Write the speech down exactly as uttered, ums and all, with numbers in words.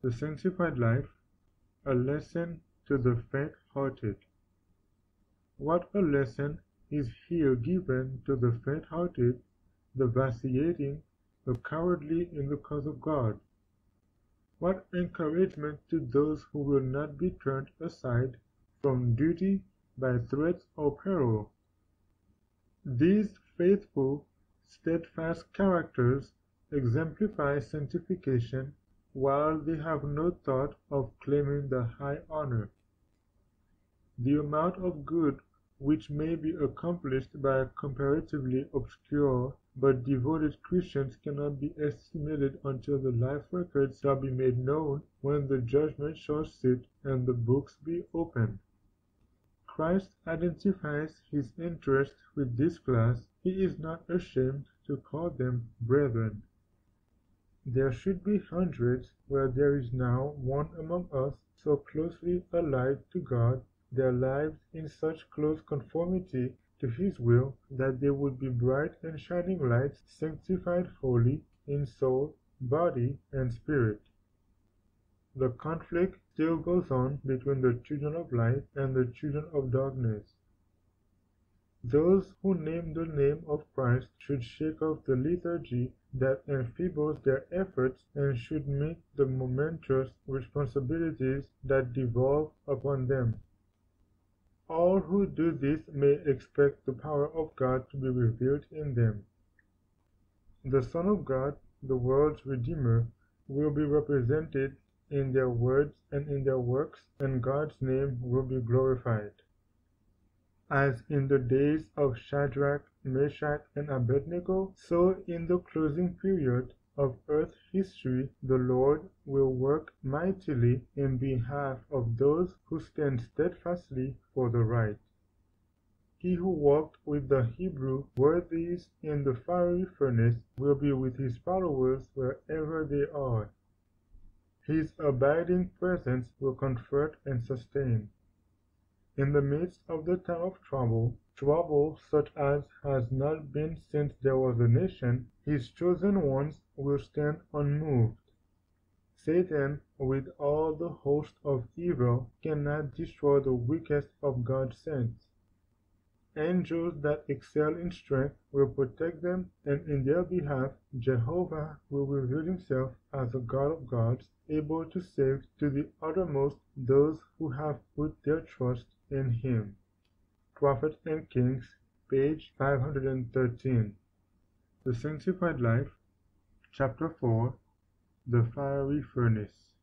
The Sanctified Life, a Lesson to the Faint-Hearted. What a lesson is here given to the faint-hearted, the vacillating, the cowardly in the cause of God! What encouragement to those who will not be turned aside from duty by threats or peril! These faithful, steadfast characters exemplify sanctification while they have no thought of claiming the high honor. The amount of good which may be accomplished by comparatively obscure but devoted Christians cannot be estimated until the life records shall be made known when the judgment shall sit and the books be opened. Christ identifies his interest with this class. He is not ashamed to call them brethren. There should be hundreds where there is now one among us so closely allied to God, their lives in such close conformity to his will, that they would be bright and shining lights, sanctified wholly in soul, body, and spirit. The conflict still goes on between the children of light and the children of darkness. Those who name the name of Christ should shake off the lethargy that enfeebles their efforts and should meet the momentous responsibilities that devolve upon them. All who do this may expect the power of God to be revealed in them. The Son of God, the world's Redeemer, will be represented in their words and in their works, and God's name will be glorified. As in the days of Shadrach, Meshach, and Abednego, so in the closing period of earth history the Lord will work mightily in behalf of those who stand steadfastly for the right. He who walked with the Hebrew worthies in the fiery furnace will be with his followers wherever they are. His abiding presence will comfort and sustain. In the midst of the time of trouble, trouble such as has not been since there was a nation, his chosen ones will stand unmoved. Satan, with all the host of evil, cannot destroy the weakest of God's saints. Angels that excel in strength will protect them, and in their behalf Jehovah will reveal himself as a God of gods, able to save to the uttermost those who have put their trust in him. Prophets and Kings, page five hundred thirteen. The Sanctified Life, Chapter four, The Fiery Furnace.